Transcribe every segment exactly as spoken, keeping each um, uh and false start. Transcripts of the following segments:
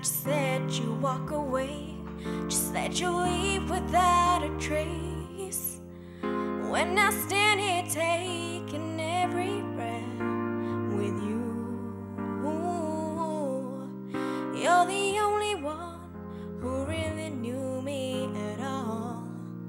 just let you walk away, just let you leave without a trace. When I stand here taking every breath with you, you're the only one who really knew me at all.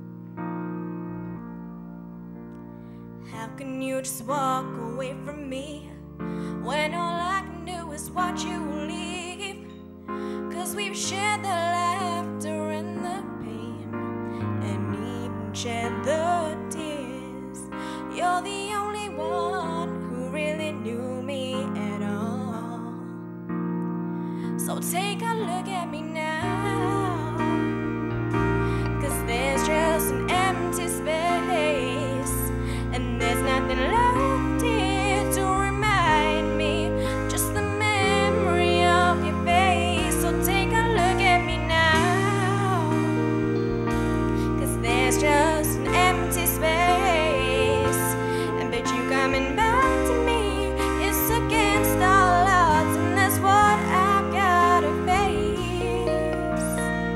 How can you just walk away from me when all I can do is watch you leave? 'Cause we've shared the laughter and the pain, and even shared the tears. You're the only one who really knew me at all. So take a look at me now, 'cause there's just an empty space, and there's nothing left here to remind me, just the memory of your face. So take a look at me now, 'cause there's just an empty space, and but you coming back to me is against all odds, and that's what I've gotta face.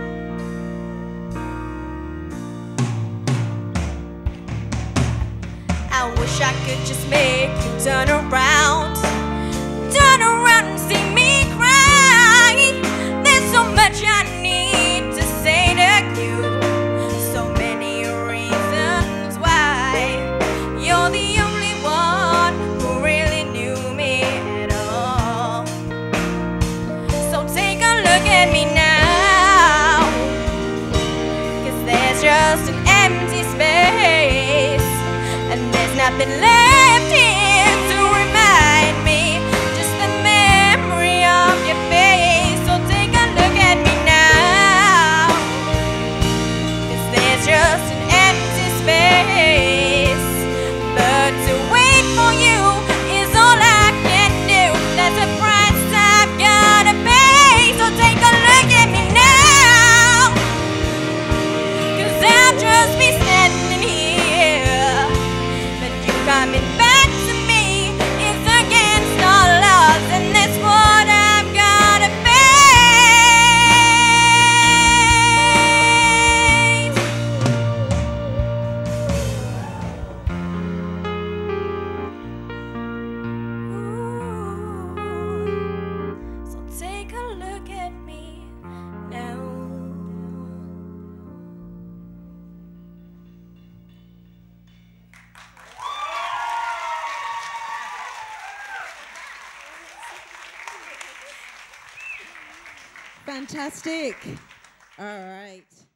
I wish I could just make you turn around, turn around and see me cry. There's so much I need to say to you, so many reasons why. You're the only one who really knew me at all. So take a look at me now, 'cause there's just an empty space, and there's nothing left here to remind me, just the memory of your face. So take a look at me now, 'cause there's just an empty space, but to wait for you is all I can do. That's a price I've gotta pay. So take a look at me now, 'cause I'll just be standing here, but you coming back to me is against all odds, and that's what I've gotta face. Ooh, so take a look at me now. Fantastic. All right.